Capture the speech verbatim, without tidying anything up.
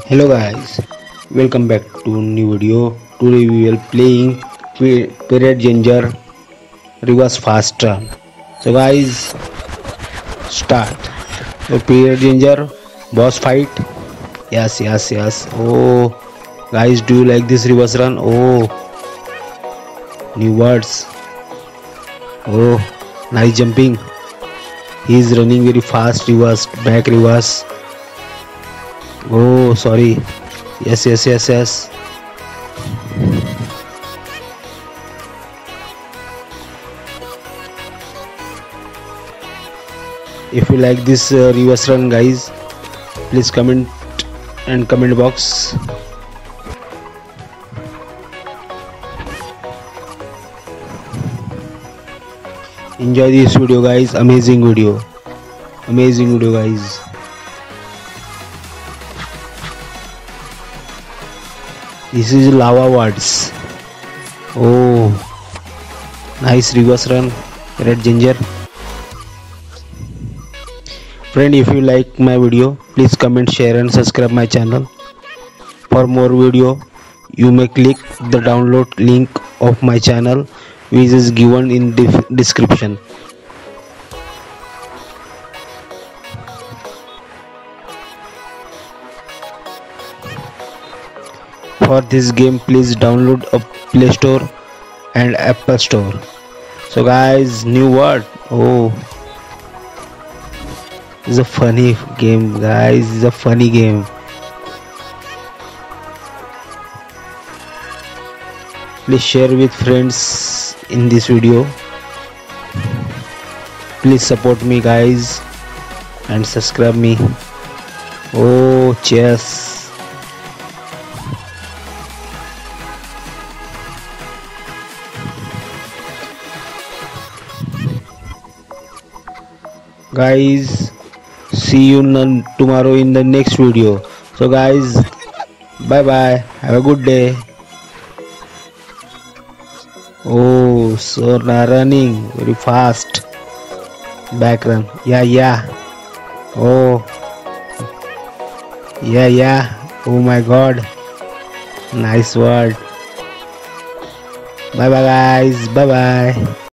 Hello guys, welcome back to new video. Today we will playing Pirate Ginger reverse fast run. So guys, start. So Pirate Ginger boss fight. Yes, yes, yes. Oh guys, do you like this reverse run? Oh, new words. Oh, nice jumping. He is running very fast. Reverse, back reverse. Oh, sorry. Yes, yes, yes, yes. If you like this uh, reverse run, guys, please comment and comment box. Enjoy this video, guys. Amazing video. Amazing video, guys. This is lava words. Oh, nice reverse run, Red Ginger. Friend, if you like my video, please comment, share and subscribe my channel. For more video, you may click the download link of my channel, which is given in the description. For this game, please download a Play Store and Apple Store. So guys, new word. Oh, it's a funny game, guys. It's a funny game. Please share with friends in this video. Please support me, guys, and subscribe me. Oh, cheers. Guys, see you tomorrow in the next video. So guys, bye bye, have a good day. Oh, so now running very fast, back run. Yeah, yeah. Oh, yeah, yeah. Oh my god, nice word. Bye bye guys, bye bye.